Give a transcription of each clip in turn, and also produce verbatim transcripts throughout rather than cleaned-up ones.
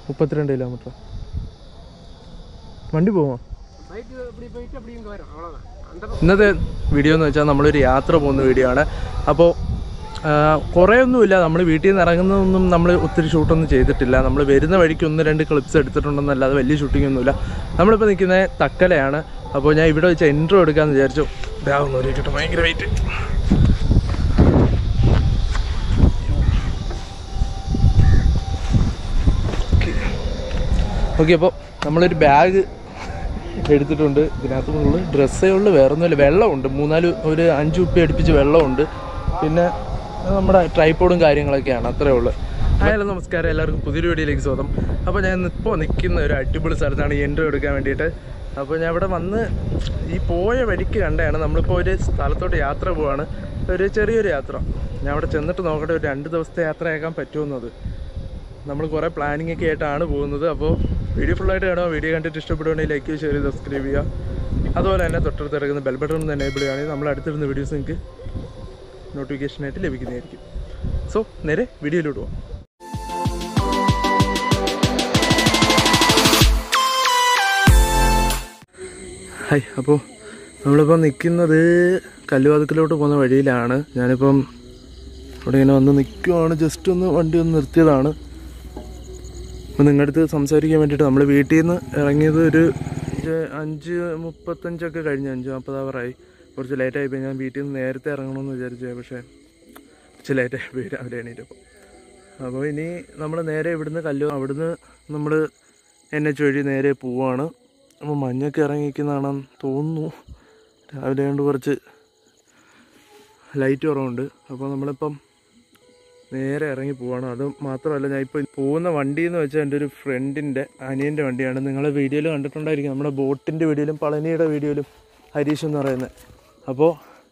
മുപ്പത്തിരണ്ട് കിലോമീറ്റർ വണ്ടി പോവാം. ഇന്നത്തെ വീഡിയോ എന്ന് വെച്ചാൽ നമ്മളൊരു യാത്ര പോകുന്ന വീഡിയോ ആണ്. അപ്പോൾ കുറേ ഒന്നുമില്ല, നമ്മൾ വീട്ടിൽ നിന്ന് ഇറങ്ങുന്നതൊന്നും നമ്മൾ ഒത്തിരി ഷൂട്ടൊന്നും ചെയ്തിട്ടില്ല. നമ്മൾ വരുന്ന വഴിക്ക് ഒന്ന് രണ്ട് ക്ലിപ്സ് എടുത്തിട്ടുണ്ടെന്നല്ലാതെ വലിയ ഷൂട്ടിംഗ് ഒന്നുമില്ല. നമ്മളിപ്പോൾ നിൽക്കുന്നത് തക്കലയാണ്. അപ്പോൾ ഞാൻ ഇവിടെ വെച്ച് എൻട്രോ എടുക്കാമെന്ന് വിചാരിച്ചു. ഇതാവുന്നു ഒരു കിട്ടും, ഭയങ്കര വെയിറ്റ്. ഓക്കെ, അപ്പോൾ നമ്മളൊരു ബാഗ് എടുത്തിട്ടുണ്ട്. ഇതിനകത്ത് ഫുള്ള് ഡ്രസ്സേ ഉള്ളു, വേറെ ഒന്നുമില്ല. വെള്ളമുണ്ട്, മൂന്നാല് ഒരു അഞ്ച് കുപ്പി അടുപ്പിച്ച് വെള്ളമുണ്ട്. പിന്നെ നമ്മുടെ ട്രൈപോഡും കാര്യങ്ങളൊക്കെയാണ്, അത്രേ ഉള്ളൂ. ഹലോ നമസ്കാരം, എല്ലാവർക്കും പുതിയൊരു വീഡിയോയിലേക്ക് സ്വാഗതം. അപ്പോൾ ഞാൻ ഇപ്പോൾ നിൽക്കുന്ന ഒരു അടിപൊളി സ്ഥലത്താണ് എൻട്രി എടുക്കാൻ വേണ്ടിയിട്ട്. അപ്പോൾ ഞാൻ ഇവിടെ വന്ന് ഈ പോയ വഴിക്ക് കണ്ടാണ്. നമ്മളിപ്പോൾ ഒരു സ്ഥലത്തോട്ട് യാത്ര പോവാണ്, ഒരു ചെറിയൊരു യാത്ര. ഞാൻ അവിടെ ചെന്നിട്ട് നോക്കട്ടെ ഒരു രണ്ട് ദിവസത്തെ യാത്രയാക്കാൻ പറ്റുമെന്നത്. നമ്മൾ കുറേ പ്ലാനിങ് ഒക്കെ ആയിട്ടാണ് പോകുന്നത്. അപ്പോൾ വീഡിയോ ഫുള്ളായിട്ട് കാണുക. വീഡിയോ കണ്ടിട്ട് ഇഷ്ടപ്പെടുകയാണെങ്കിൽ ലൈക്ക് ഷെയർ ചെയ്ത് സബ്സ്ക്രൈബ് ചെയ്യുക. അതുപോലെ തന്നെ തൊട്ടടുത്ത് കിടക്കുന്ന ബെൽ ബട്ടൺ ഒന്ന് എനേബിൾ ചെയ്യുകയാണെങ്കിൽ നമ്മൾ അടുത്തിരുന്ന വീഡിയോസ് നിങ്ങൾക്ക് നോട്ടിഫിക്കേഷനായിട്ട് ലഭിക്കുന്നതായിരിക്കും. സോ നേരെ വീഡിയോയിലോട്ട് പോകാം. ഹായ്, അപ്പോൾ നമ്മളിപ്പോൾ നിൽക്കുന്നത് കല്ലുവാതുക്കലോട്ട് പോകുന്ന വഴിയിലാണ്. ഞാനിപ്പം ഇവിടെ ഇങ്ങനെ വന്ന് നിൽക്കുവാണ്. ജസ്റ്റ് ഒന്ന് വണ്ടി ഒന്ന് നിർത്തിയതാണ്. അപ്പോൾ നിങ്ങളുടെ അടുത്ത് സംസാരിക്കാൻ വേണ്ടിയിട്ട് നമ്മൾ വീട്ടിൽ നിന്ന് ഇറങ്ങിയത് ഒരു അഞ്ച് മുപ്പത്തഞ്ചൊക്കെ കഴിഞ്ഞ്, അഞ്ച് നാൽപ്പതാവറായി. കുറച്ച് ലേറ്റായി പോയി. ഞാൻ വീട്ടിൽ നിന്ന് നേരത്തെ ഇറങ്ങണമെന്ന് വിചാരിച്ചു, പക്ഷേ കുറച്ച് ലേറ്റായി പോയി രാവിലെ എണീറ്റപ്പോൾ. അപ്പോൾ ഇനി നമ്മൾ നേരെ ഇവിടുന്ന് കല്ലു അവിടുന്ന് നമ്മൾ എൻ എച്ച് വഴി നേരെ പോവാണ്. അപ്പോൾ മഞ്ഞൊക്കെ ഇറങ്ങിക്കുന്നതാണെന്ന് തോന്നുന്നു. രാവിലെ കൊണ്ട് കുറച്ച് ലൈറ്റ് കുറവുണ്ട്. അപ്പോൾ നമ്മളിപ്പം നേരെ ഇറങ്ങി പോവാണ്. അത് മാത്രമല്ല, ഞാൻ ഇപ്പോൾ പോകുന്ന വണ്ടി എന്ന് വെച്ചാൽ എൻ്റെ ഒരു ഫ്രണ്ടിൻ്റെ അനിയൻ്റെ വണ്ടിയാണ്. നിങ്ങൾ വീഡിയോയിൽ കണ്ടിട്ടുണ്ടായിരിക്കും, നമ്മുടെ ബോട്ടിൻ്റെ വീഡിയോയിലും പളനിയുടെ വീഡിയോയിലും ഹരീഷ് എന്ന് പറയുന്നത്. അപ്പോൾ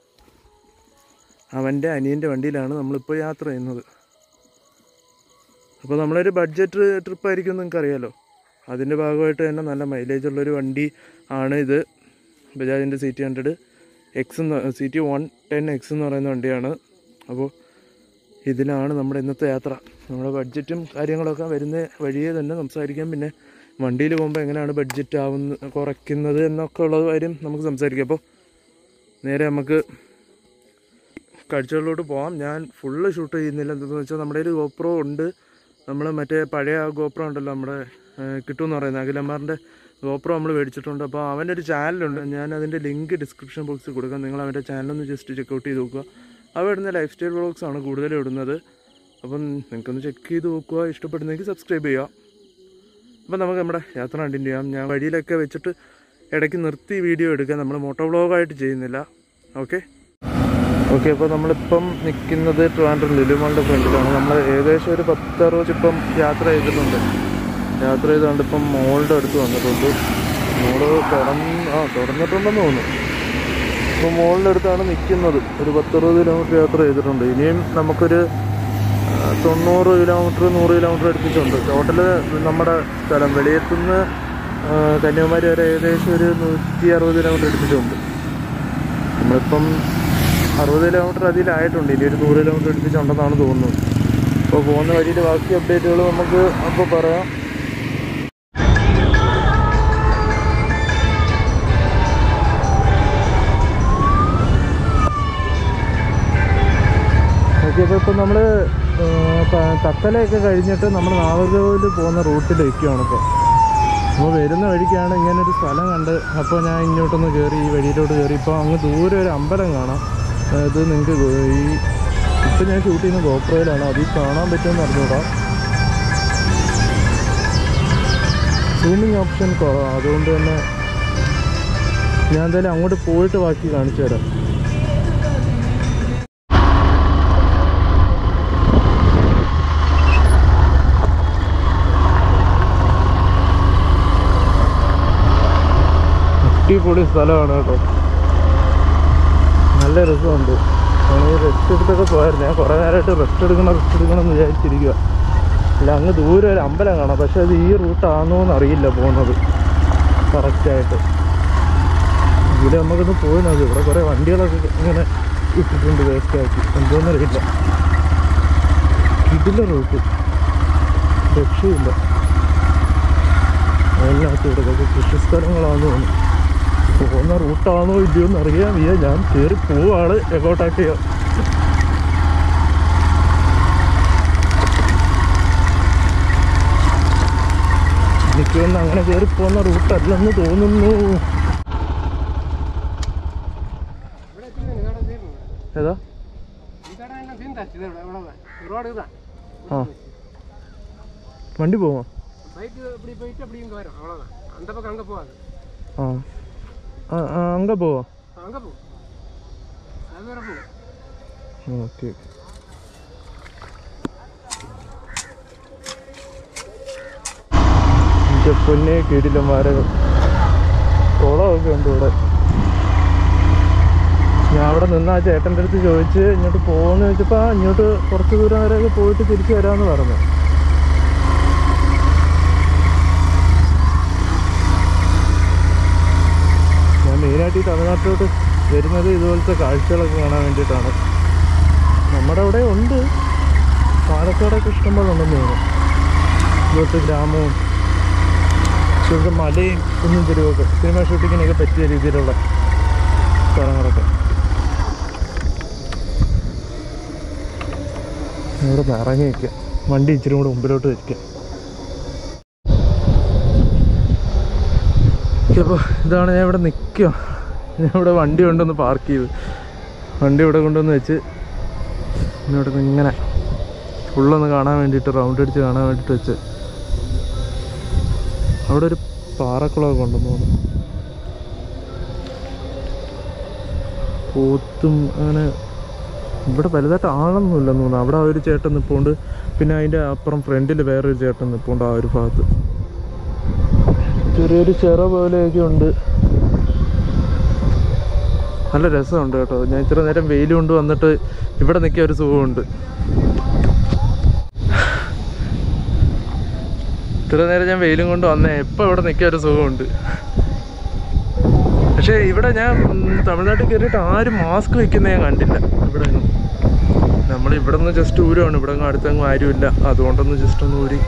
അവൻ്റെ അനിയൻ്റെ വണ്ടിയിലാണ് നമ്മളിപ്പോൾ യാത്ര ചെയ്യുന്നത്. അപ്പോൾ നമ്മളൊരു ബഡ്ജറ്റ് ട്രിപ്പായിരിക്കും, നിങ്ങൾക്കറിയാലോ. അതിൻ്റെ ഭാഗമായിട്ട് തന്നെ നല്ല മൈലേജ് ഉള്ളൊരു വണ്ടി ആണ് ഇത്. ബജാജിൻ്റെ സി ടി ഹൺഡ്രഡ് എക്സ് എന്ന് C T one ten X എന്ന് പറയുന്ന വണ്ടിയാണ്. അപ്പോൾ ഇതിലാണ് നമ്മുടെ ഇന്നത്തെ യാത്ര. നമ്മുടെ ബഡ്ജറ്റും കാര്യങ്ങളൊക്കെ വരുന്ന വഴിയെ തന്നെ സംസാരിക്കാം. പിന്നെ വണ്ടിയിൽ പോകുമ്പോൾ എങ്ങനെയാണ് ബഡ്ജറ്റ് ആവുന്ന കുറയ്ക്കുന്നത് എന്നൊക്കെ ഉള്ള കാര്യം നമുക്ക് സംസാരിക്കാം. അപ്പോൾ നേരെ നമുക്ക് കാഴ്ചകളിലോട്ട് പോകാം. ഞാൻ ഫുള്ള് ഷൂട്ട് ചെയ്യുന്നില്ല. എന്താണെന്ന് വെച്ചാൽ നമ്മുടെ ഒരു ഗോപ്രോ ഉണ്ട്. നമ്മൾ മറ്റേ പഴയ ഗോപ്രോ ഉണ്ടല്ലോ, നമ്മുടെ കിട്ടുമെന്ന് പറയുന്നത് അഖിലന്മാറിൻ്റെ ഗോപ്രോ നമ്മൾ മേടിച്ചിട്ടുണ്ട്. അപ്പോൾ അവൻ്റെ ഒരു ചാനലുണ്ട്. ഞാൻ അതിൻ്റെ ലിങ്ക് ഡിസ്ക്രിപ്ഷൻ ബോക്സിൽ കൊടുക്കാം. നിങ്ങൾ അവൻ്റെ ചാനലൊന്ന് ജസ്റ്റ് ചെക്കൗട്ട് ചെയ്ത് നോക്കുക. അവ ഇടുന്ന ലൈഫ് സ്റ്റൈൽ വ്ളോഗ്സാണ് കൂടുതലും ഇടുന്നത്. അപ്പം നിങ്ങൾക്കൊന്ന് ചെക്ക് ചെയ്ത് നോക്കുക. ഇഷ്ടപ്പെടുന്നെങ്കിൽ സബ്സ്ക്രൈബ് ചെയ്യുക. അപ്പം നമുക്ക് നമ്മുടെ യാത്ര കണ്ടിന്യൂ ചെയ്യാം. ഞാൻ വഴിയിലൊക്കെ വെച്ചിട്ട് ഇടയ്ക്ക് നിർത്തി വീഡിയോ എടുക്കാൻ, നമ്മൾ മോട്ടോ വ്ളോഗായിട്ട് ചെയ്യുന്നില്ല. ഓക്കെ ഓക്കെ അപ്പോൾ നമ്മളിപ്പം നിൽക്കുന്നത് ട്രിവാൻഡ്രം ലുലുമാളിൻ്റെ ഫ്രണ്ടിലാണ്. നമ്മൾ ഏകദേശം ഒരു പത്തറുപത് ഇപ്പം യാത്ര ചെയ്തിട്ടുണ്ട്. യാത്ര ചെയ്തുകൊണ്ട് ഇപ്പം മോളുടെ അടുത്ത് വന്നിട്ടുണ്ട്. മോള് തുറന്ന് ആ തുറന്നിട്ടുണ്ടെന്ന് തോന്നുന്നു. ഇപ്പോൾ മോളിൻ്റെ അടുത്താണ് നിൽക്കുന്നത്. ഒരു പത്തറുപത് കിലോമീറ്റർ യാത്ര ചെയ്തിട്ടുണ്ട്. ഇനിയും നമുക്കൊരു തൊണ്ണൂറ് കിലോമീറ്റർ നൂറ് കിലോമീറ്റർ അടുപ്പിച്ചുണ്ട്. ടോട്ടല് നമ്മുടെ സ്ഥലം വെളിയത്തുനിന്ന് കന്യാകുമാരി വരെ ഏകദേശം ഒരു നൂറ്റി അറുപത് കിലോമീറ്റർ അടുപ്പിച്ചുണ്ട്. നമ്മളിപ്പം അറുപത് കിലോമീറ്റർ അതിലായിട്ടുണ്ട്. ഇനി ഒരു നൂറ് കിലോമീറ്റർ അടുപ്പിച്ചുണ്ടെന്നാണ് തോന്നുന്നത്. അപ്പോൾ പോകുന്ന വഴിയിൽ ബാക്കി അപ്ഡേറ്റുകൾ നമുക്ക് അപ്പോൾ പറയാം. ഓക്കെ, അപ്പോൾ ഇപ്പം നമ്മൾ തക്കലയൊക്കെ കഴിഞ്ഞിട്ട് നമ്മൾ നാഗർകോവിൽ പോകുന്ന റൂട്ടിൽ വയ്ക്കുകയാണ്. ഇപ്പോൾ അപ്പോൾ വരുന്ന വഴിക്കാണ് ഇങ്ങനൊരു സ്ഥലം കണ്ട്. അപ്പോൾ ഞാൻ ഇങ്ങോട്ടൊന്ന് കയറി, ഈ വഴിയിലോട്ട് കയറി. ഇപ്പോൾ അങ്ങ് ദൂരെ ഒരു അമ്പലം കാണാം. ഇത് നിങ്ങൾക്ക് ഈ ഇപ്പം ഞാൻ ഷൂട്ട് ചെയ്യുന്ന ഗോപ്രോയിലാണ്. അതിൽ കാണാൻ പറ്റുമെന്ന് അറിഞ്ഞൂടാ. സൂമിങ് ഓപ്ഷൻ കുറവാണ്. അതുകൊണ്ട് തന്നെ ഞാൻ എന്തായാലും അങ്ങോട്ട് പോയിട്ട് ബാക്കി കാണിച്ചു തരാം. അടിപൊളി സ്ഥലമാണ് കേട്ടോ, നല്ല രസമുണ്ട്. ഈ റെസ്റ്റ് എടുത്തൊക്കെ പോയായിരുന്നു. ഞാൻ കുറേ നേരമായിട്ട് റെസ്റ്റ് എടുക്കണം റെസ്റ്റ് എടുക്കണം എന്ന് വിചാരിച്ചിരിക്കുക. അല്ല, അങ്ങ് ദൂരെ ഒരു അമ്പലം കാണാം. പക്ഷെ അത് ഈ റൂട്ടാണോ എന്നറിയില്ല പോകുന്നത് കറക്റ്റായിട്ട്. ഇവിടെ നമുക്കൊന്ന് പോയി നോക്കി. ഇവിടെ കുറേ വണ്ടികളൊക്കെ ഇങ്ങനെ ഇട്ടിട്ടുണ്ട് വേസ്റ്റാക്കി, എന്തോന്നറിയില്ല. ഇതില്ല റൂട്ട് രക്ഷയില്ല. അതിനകത്ത് ഇതൊക്കെ കൃഷി സ്ഥലങ്ങളാണെന്ന് തോന്നുന്നു. പോകുന്ന റൂട്ടാണോ ഇല്ലയോ എന്ന് അറിയാൻ വയ്യ. ഞാൻ കയറി പോവാണ് എങ്ങോട്ടാക്കിയോ. എനിക്കൊന്നും അങ്ങനെ കയറി പോകുന്ന റൂട്ടല്ലെന്ന് തോന്നുന്നു. ഏതാ? ആ വണ്ടി പോവാ. ആ അങ്ക പോവാ. ഓക്കെ. എൻ്റെ പൊന്നെ കീടിലന്മാരെ കുളമൊക്കെ ഉണ്ട് ഇവിടെ. ഞാൻ അവിടെ നിന്ന് ആ ചേട്ടൻ്റെ അടുത്ത് ചോദിച്ച് ഇങ്ങോട്ട് പോകുമെന്ന് ചോദിച്ചപ്പോൾ ആ ഇങ്ങോട്ട് കുറച്ച് ദൂരം വരെയൊക്കെ പോയിട്ട് തിരിച്ചു വരാമെന്ന് പറഞ്ഞു. ഞാൻ മെയിനായിട്ട് ഈ തമിഴ്നാട്ടിലോട്ട് വരുന്നത് ഇതുപോലത്തെ കാഴ്ചകളൊക്കെ കാണാൻ വേണ്ടിയിട്ടാണ്. നമ്മുടെ അവിടെ ഉണ്ട്, പാലക്കാടൊക്കെ ഇഷ്ടംപോലെ ഉണ്ടെന്ന് തോന്നുന്നു. ഇതുപോലത്തെ ഗ്രാമവും ഇവിടുത്തെ മലയും കുന്നും ചെരുവൊക്കെ സിനിമ ഷൂട്ടിങ്ങിനൊക്കെ പറ്റിയ രീതിയിലുള്ള സ്ഥലങ്ങളൊക്കെ. ഇവിടെ നിന്ന് ഇറങ്ങി വയ്ക്കുക, വണ്ടി ഇച്ചിരി കൂടെ മുമ്പിലോട്ട് വയ്ക്കുക. അപ്പോൾ ഇതാണ് ഞാൻ ഇവിടെ നിൽക്കുക. ഞാൻ ഇവിടെ വണ്ടി കൊണ്ടൊന്ന് പാർക്ക് ചെയ്ത് വണ്ടി ഇവിടെ കൊണ്ടുവന്ന് വെച്ച് ഇവിടെ നിന്ന് ഇങ്ങനെ ഫുള്ളൊന്ന് കാണാൻ വേണ്ടിയിട്ട് റൗണ്ട് അടിച്ച് കാണാൻ വേണ്ടിയിട്ട് വെച്ച്. അവിടെ ഒരു പാറക്കുളമൊക്കെ ഉണ്ടെന്ന് തോന്നുന്നു. പോത്തും അങ്ങനെ ഇവിടെ വലുതായിട്ട് ആളൊന്നുമില്ലെന്ന് തോന്നുന്നു. അവിടെ ആ ഒരു ചേട്ടൻ നിൽപ്പുണ്ട്, പിന്നെ അതിൻ്റെ അപ്പുറം ഫ്രണ്ടിൽ വേറൊരു ചേട്ടൻ നിൽപ്പുണ്ട്. ആ ഒരു ഭാഗത്ത് ചെറിയൊരു ചിറ പോലെയൊക്കെ ഉണ്ട്. നല്ല രസമുണ്ട് കേട്ടോ. ഞാൻ ഇത്ര നേരം വെയിൽ കൊണ്ട് വന്നിട്ട് ഇവിടെ നിൽക്കിയ ഒരു സുഖമുണ്ട്. ഇത്ര നേരം ഞാൻ വെയിലും കൊണ്ട് വന്നേ, ഇപ്പം ഇവിടെ നിൽക്കിയ ഒരു സുഖമുണ്ട്. പക്ഷേ ഇവിടെ ഞാൻ തമിഴ്നാട്ടിൽ കയറിയിട്ട് ആരും മാസ്ക് വയ്ക്കുന്ന ഞാൻ കണ്ടില്ല. ഇവിടെ നമ്മൾ ഇവിടെ നിന്ന് ജസ്റ്റ് ഊരുവാണ്, ഇവിടെ ഒന്നും അടുത്തൊന്നും ആരുമില്ല. അതുകൊണ്ടൊന്ന് ജസ്റ്റ് ഒന്ന് ഊരി.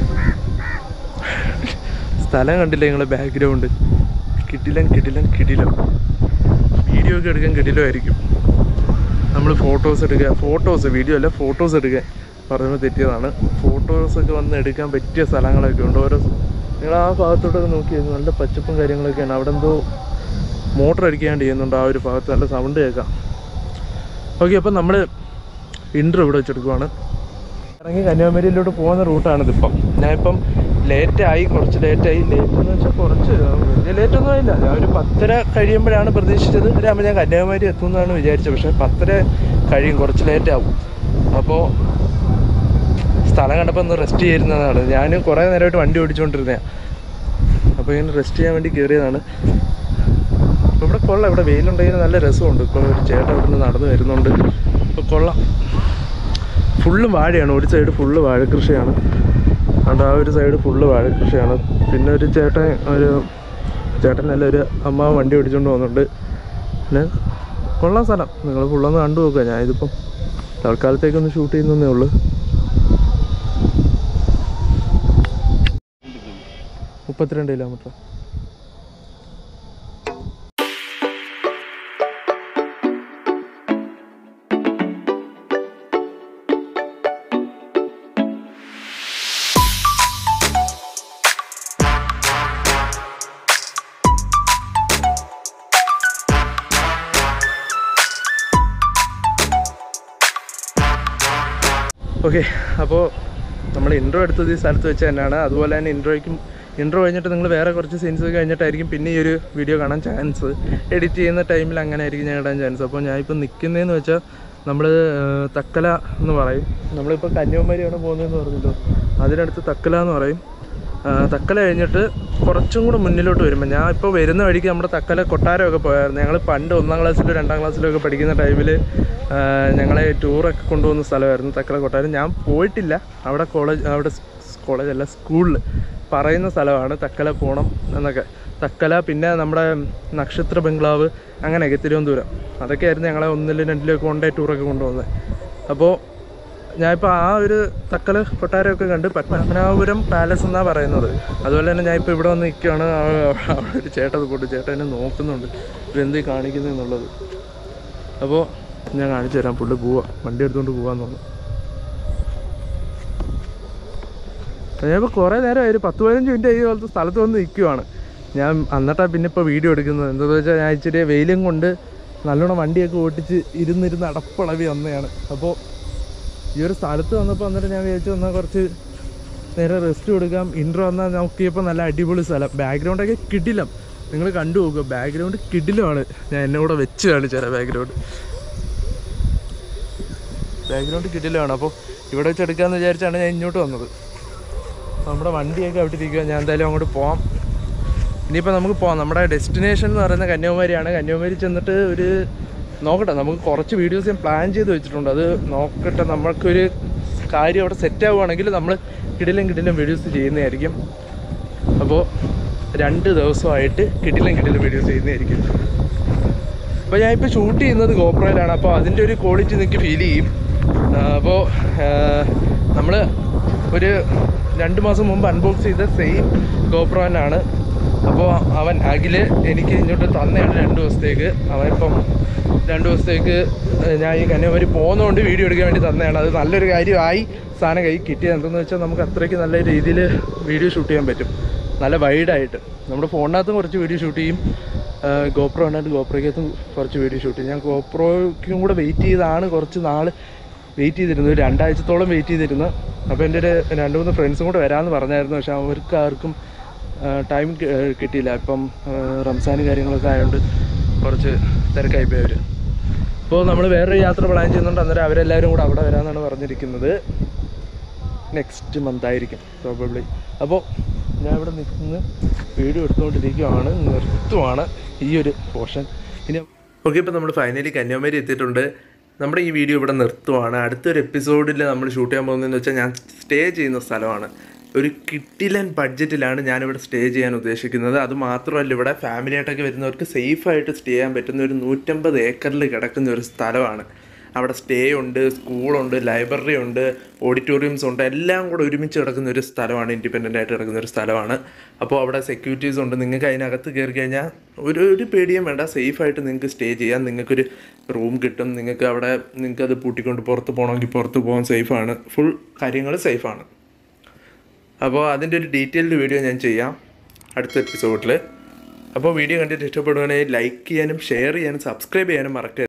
സ്ഥലം കണ്ടില്ല നിങ്ങളെ ബാക്ക്ഗ്രൗണ്ട്? കിടിലം കിടിലം കിടിലം. വീഡിയോ ഒക്കെ എടുക്കാൻ കിടിലമായിരിക്കും. നമ്മൾ ഫോട്ടോസ് എടുക്കുക, ഫോട്ടോസ് വീഡിയോ അല്ല ഫോട്ടോസ് എടുക്കാൻ പറയുമ്പോൾ തെറ്റിയതാണ്. ഫോട്ടോസൊക്കെ വന്ന് എടുക്കാൻ പറ്റിയ സ്ഥലങ്ങളൊക്കെ ഉണ്ട്. ഓരോ നിങ്ങൾ ആ ഭാഗത്തോട്ടൊക്കെ നോക്കിയായിരുന്നു, നല്ല പച്ചപ്പും കാര്യങ്ങളൊക്കെയാണ്. അവിടെ എന്തോ മോട്ടർ അടിക്കാണ്ട് ചെയ്യുന്നുണ്ട് ആ ഒരു ഭാഗത്ത്, നല്ല സൗണ്ട് കേൾക്കാം. ഓക്കെ, അപ്പം നമ്മൾ ഇൻട്രോ ഇവിടെ വെച്ചെടുക്കുവാണ്. ഇറങ്ങി കന്യാകുമാരിയിലോട്ട് പോകുന്ന റൂട്ടാണിതിപ്പം. ഞാനിപ്പം ലേറ്റായി, കുറച്ച് ലേറ്റായി. ലേറ്റ് എന്ന് വെച്ചാൽ കുറച്ച് വലിയ ലേറ്റൊന്നും ആയില്ല. ഞാൻ ഒരു പത്തര കഴിയുമ്പോഴാണ് പ്രതീക്ഷിച്ചത്. ആകുമ്പോൾ ഞാൻ കന്യാകുമാരി എത്തുമെന്നാണ് വിചാരിച്ചത്. പക്ഷേ പത്തര കഴിയും, കുറച്ച് ലേറ്റാവും. അപ്പോൾ സ്ഥലം കണ്ടപ്പോൾ ഒന്ന് റെസ്റ്റ് ചെയ്യുന്നതാണ്. ഞാൻ കുറേ നേരമായിട്ട് വണ്ടി ഓടിച്ചുകൊണ്ടിരുന്നതാണ്. അപ്പോൾ ഇങ്ങനെ റെസ്റ്റ് ചെയ്യാൻ വേണ്ടി കയറിയതാണ്. അപ്പോൾ ഇവിടെ കൊള്ളാം, ഇവിടെ വെയിലുണ്ടെങ്കിൽ നല്ല രസമുണ്ട്. ഇപ്പോൾ ഒരു ചേട്ടൻ ഇവിടെ നിന്ന് നടന്ന് വരുന്നുണ്ട്. ഇപ്പോൾ കൊള്ളാം. ഫുള്ള് വാഴയാണ്, ഒരു സൈഡ് ഫുള്ള് വാഴക്കൃഷിയാണ്. അതുകൊണ്ട് ആ ഒരു സൈഡ് ഫുള്ള് വാഴക്കൃഷിയാണ്. പിന്നെ ഒരു ചേട്ടൻ ഒരു ചേട്ടനല്ല ഒരു അമ്മ വണ്ടി ഓടിച്ചുകൊണ്ട് പോകുന്നുണ്ട്. പിന്നെ കൊള്ളാം സ്ഥലം. നിങ്ങൾ ഫുള്ളൊന്ന് കണ്ടു നോക്കുക. ഞാൻ ഇതിപ്പം തൽക്കാലത്തേക്കൊന്ന് ഷൂട്ട് ചെയ്യുന്നതേ ഉള്ളൂ. മുപ്പത്തിരണ്ട് കിലോമീറ്റർ. ഓക്കെ, അപ്പോൾ നമ്മൾ ഇൻട്രോ എടുത്തത് ഈ സ്ഥലത്ത് വെച്ച് തന്നെയാണ്. അതുപോലെ തന്നെ ഇൻട്രോയ്ക്കും ഇൻട്രോ കഴിഞ്ഞിട്ട് നിങ്ങൾ വേറെ കുറച്ച് സീൻസ് കഴിഞ്ഞിട്ടായിരിക്കും പിന്നെ ഈ ഒരു വീഡിയോ കാണാൻ ചാൻസ്. എഡിറ്റ് ചെയ്യുന്ന ടൈമിൽ അങ്ങനെ ആയിരിക്കും ഞാൻ ഇടാൻ ചാൻസ്. അപ്പോൾ ഞാനിപ്പോൾ നിൽക്കുന്നതെന്ന് വെച്ചാൽ നമ്മൾ തക്കല എന്ന് പറയും. നമ്മളിപ്പോൾ കന്യാകുമാരിയാണ് പോകുന്നതെന്ന് പറഞ്ഞല്ലോ, അതിനടുത്ത് തക്കല എന്ന് പറയും. തക്കല കഴിഞ്ഞിട്ട് കുറച്ചും കൂടെ മുന്നിലോട്ട് വരുമ്പോൾ ഞാൻ ഇപ്പോൾ വരുന്ന വഴിക്ക് നമ്മുടെ തക്കല കൊട്ടാരമൊക്കെ പോയായിരുന്നു. ഞങ്ങൾ പണ്ട് ഒന്നാം ക്ലാസ്സിലും രണ്ടാം ക്ലാസ്സിലും ഒക്കെ പഠിക്കുന്ന ടൈമിൽ ഞങ്ങളെ ടൂറൊക്കെ കൊണ്ടുപോകുന്ന സ്ഥലമായിരുന്നു തക്കല കൊട്ടാരം. ഞാൻ പോയിട്ടില്ല അവിടെ. കോളേജ് അവിടെ കോളേജല്ല സ്കൂളിൽ പറയുന്ന സ്ഥലമാണ് തക്കല പോകണം എന്നൊക്കെ. തക്കല, പിന്നെ നമ്മുടെ നക്ഷത്ര ബംഗ്ലാവ്, അങ്ങനെയൊക്കെ തിരുവനന്തപുരം, അതൊക്കെയായിരുന്നു ഞങ്ങളെ ഒന്നിലും രണ്ടിലും ഒക്കെ വൺ ഡേ ടൂറൊക്കെ കൊണ്ടുപോകുന്നത്. അപ്പോൾ ഞാനിപ്പോൾ ആ ഒരു തക്കൽ കൊട്ടാരമൊക്കെ കണ്ട് പത്മനാഭപുരം പാലസ് എന്നാണ് പറയുന്നത്. അതുപോലെ തന്നെ ഞാനിപ്പോൾ ഇവിടെ വന്ന് നിൽക്കുകയാണ്. അവിടെ ഒരു ചേട്ടൻ പോട്ട് ചേട്ടൻ എന്നെ നോക്കുന്നുണ്ട് ഇതെന്ത് കാണിക്കുന്നതെന്നുള്ളത്. അപ്പോൾ ഞാൻ കാണിച്ചു തരാം. പുള്ളി പോവാം, വണ്ടി എടുത്തുകൊണ്ട് പോകാമെന്ന് തോന്നുന്നു. ഞാനിപ്പോൾ കുറേ നേരം ഒരു പത്ത് പതിനഞ്ച് മിനിറ്റ് ഈ പോലത്തെ സ്ഥലത്ത് വന്ന് നിൽക്കുവാണ്. ഞാൻ എന്നിട്ടാണ് പിന്നെ ഇപ്പോൾ വീഡിയോ എടുക്കുന്നത്. എന്താണെന്ന് വെച്ചാൽ ഞാൻ ഇച്ചിരി വെയിലും കൊണ്ട് നല്ലോണം വണ്ടിയൊക്കെ ഓട്ടിച്ച് ഇരുന്നിരുന്ന് അടപ്പളവി വന്നതാണ്. അപ്പോൾ ഈ ഒരു സ്ഥലത്ത് വന്നപ്പോൾ അന്നേരം ഞാൻ വിചാരിച്ചു വന്നാൽ കുറച്ച് നേരെ റെസ്റ്റ് കൊടുക്കാം. ഇൻട്രോ വന്നാൽ നോക്കിയപ്പോൾ നല്ല അടിപൊളി സ്ഥലം, ബാക്ക്ഗ്രൗണ്ടൊക്കെ കിടിലം. നിങ്ങൾ കണ്ടു പോകുക, ബാക്ക്ഗ്രൗണ്ട് കിടിലമാണ്. ഞാൻ എന്നെ കൂടെ വെച്ച് കാണിച്ചാൽ ബാക്ക്ഗ്രൗണ്ട് ബാക്ക്ഗ്രൗണ്ട് കിടിലമാണ്. അപ്പോൾ ഇവിടെ വെച്ച് എടുക്കാമെന്ന് വിചാരിച്ചാണ് ഞാൻ ഇങ്ങോട്ട് വന്നത്. നമ്മുടെ വണ്ടിയൊക്കെ അവിടെ ഇരിക്കുക. ഞാൻ എന്തായാലും അങ്ങോട്ട് പോകാം. ഇനിയിപ്പോൾ നമുക്ക് പോകാം. നമ്മുടെ ഡെസ്റ്റിനേഷൻ എന്ന് പറയുന്നത് കന്യാകുമാരിയാണ്. കന്യാകുമാരി ചെന്നിട്ട് ഒരു നോക്കട്ടെ, നമുക്ക് കുറച്ച് വീഡിയോസ് ഞാൻ പ്ലാൻ ചെയ്ത് വെച്ചിട്ടുണ്ട്. അത് നോക്കട്ടെ, നമുക്കൊരു കാര്യം അവിടെ സെറ്റ് ആവുകയാണെങ്കിൽ നമ്മൾ കിടിലും കിടിലും വീഡിയോസ് ചെയ്യുന്നതായിരിക്കും. അപ്പോൾ രണ്ട് ദിവസമായിട്ട് കിടിലും കിടിലും വീഡിയോസ് ചെയ്യുന്നതായിരിക്കും. അപ്പോൾ ഞാനിപ്പോൾ ഷൂട്ട് ചെയ്യുന്നത് ഗോപ്രോയിലാണ്. അപ്പോൾ അതിൻ്റെ ഒരു ക്വാളിറ്റി നിങ്ങൾക്ക് ഫീൽ ചെയ്യും. അപ്പോൾ നമ്മൾ ഒരു രണ്ട് മാസം മുമ്പ് അൺബോക്സ് ചെയ്ത സെയിം ഗോപ്രോനാണ്. അപ്പോൾ അവൻ അഖിൽ എനിക്ക് ഇങ്ങോട്ട് തന്നെയാണ് രണ്ട് ദിവസത്തേക്ക്. അവനിപ്പം രണ്ട് ദിവസത്തേക്ക് ഞാൻ ഈ കന്യാകുമാരി പോകുന്നതുകൊണ്ട് വീഡിയോ എടുക്കാൻ വേണ്ടി തന്നെയാണ്. അത് നല്ലൊരു കാര്യമായി സാധനം കൈ കിട്ടിയത്. എന്തെന്ന് വെച്ചാൽ നമുക്ക് അത്രയ്ക്ക് നല്ല രീതിയിൽ വീഡിയോ ഷൂട്ട് ചെയ്യാൻ പറ്റും, നല്ല വൈഡായിട്ട്. നമ്മുടെ ഫോണിനകത്തും കുറച്ച് വീഡിയോ ഷൂട്ട് ചെയ്യും, ഗോപ്രോ ഉണ്ടായിട്ട് ഗോപ്രോയ്ക്കകത്തും കുറച്ച് വീഡിയോ ഷൂട്ട് ചെയ്യും. ഞാൻ ഗോപ്രോയ്ക്കും കൂടെ വെയിറ്റ് ചെയ്താണ് കുറച്ച് നാൾ വെയിറ്റ് ചെയ്തിരുന്നു, രണ്ടാഴ്ചത്തോളം വെയിറ്റ് ചെയ്തിരുന്നു. അപ്പോൾ എൻ്റെ ഒരു രണ്ട് മൂന്ന് ഫ്രണ്ട്സും കൂടെ വരാമെന്ന് പറഞ്ഞായിരുന്നു. പക്ഷേ അവർക്ക് ആർക്കും ടൈം കിട്ടിയില്ല. ഇപ്പം റംസാനും കാര്യങ്ങളൊക്കെ ആയതുകൊണ്ട് കുറച്ച് തിരക്കായിപ്പോയി അവർ. അപ്പോൾ നമ്മൾ വേറൊരു യാത്ര പ്ലാൻ ചെയ്യുന്നുണ്ട്. അന്നേരം അവരെല്ലാവരും കൂടെ അവിടെ വരാമെന്നാണ് പറഞ്ഞിരിക്കുന്നത്. നെക്സ്റ്റ് മന്ത് ആയിരിക്കും പ്രോബബ്ലി. അപ്പോൾ ഞാൻ ഇവിടെ നിന്ന് വീഡിയോ എടുത്തുകൊണ്ടിരിക്കുകയാണ്, നിർത്തുവാണ് ഈ ഒരു പോർഷൻ. ഇനി ഓക്കെ, ഇപ്പോൾ നമ്മൾ ഫൈനലി കന്യാകുമാരി എത്തിയിട്ടുണ്ട്. നമ്മുടെ ഈ വീഡിയോ ഇവിടെ നിർത്തുവാണ്. അടുത്തൊരു എപ്പിസോഡിൽ നമ്മൾ ഷൂട്ട് ചെയ്യാൻ പോകുന്നതെന്ന് വെച്ചാൽ ഞാൻ സ്റ്റേ ചെയ്യുന്ന സ്ഥലമാണ്. ഒരു കിട്ടിലൻ ബഡ്ജറ്റിലാണ് ഞാനിവിടെ സ്റ്റേ ചെയ്യാൻ ഉദ്ദേശിക്കുന്നത്. അത് മാത്രമല്ല, ഇവിടെ ഫാമിലിയായിട്ടൊക്കെ വരുന്നവർക്ക് സേഫായിട്ട് സ്റ്റേ ചെയ്യാൻ പറ്റുന്ന ഒരു നൂറ്റമ്പത് ഏക്കറിൽ കിടക്കുന്ന ഒരു സ്ഥലമാണ്. അവിടെ സ്റ്റേ ഉണ്ട്, സ്കൂളുണ്ട്, ലൈബ്രറി ഉണ്ട്, ഓഡിറ്റോറിയംസ് ഉണ്ട്, എല്ലാം കൂടെ ഒരുമിച്ച് കിടക്കുന്ന ഒരു സ്ഥലമാണ്. ഇൻഡിപെൻഡൻ്റ് ആയിട്ട് കിടക്കുന്ന ഒരു സ്ഥലമാണ്. അപ്പോൾ അവിടെ സെക്യൂരിറ്റീസ് ഉണ്ട്. നിങ്ങൾക്ക് അതിനകത്ത് കയറി കഴിഞ്ഞാൽ ഒരു ഒരു പേടിയും വേണ്ട, സേഫായിട്ട് നിങ്ങൾക്ക് സ്റ്റേ ചെയ്യാം. നിങ്ങൾക്കൊരു റൂം കിട്ടും. നിങ്ങൾക്ക് അവിടെ നിങ്ങൾക്കത് പൂട്ടിക്കൊണ്ട് പുറത്ത് പോകണമെങ്കിൽ പുറത്ത് പോകാൻ സേഫാണ്. ഫുൾ കാര്യങ്ങൾ സേഫാണ്. അപ്പോൾ അതിൻ്റെ ഒരു ഡീറ്റെയിൽഡ് വീഡിയോ ഞാൻ ചെയ്യാം അടുത്ത എപ്പിസോഡിൽ. അപ്പോൾ വീഡിയോ കണ്ടിട്ട് ഇഷ്ടപ്പെടുകയാണെങ്കിൽ ലൈക്ക് ചെയ്യാനും ഷെയർ ചെയ്യാനും സബ്സ്ക്രൈബ് ചെയ്യാനും മറക്കരുത്.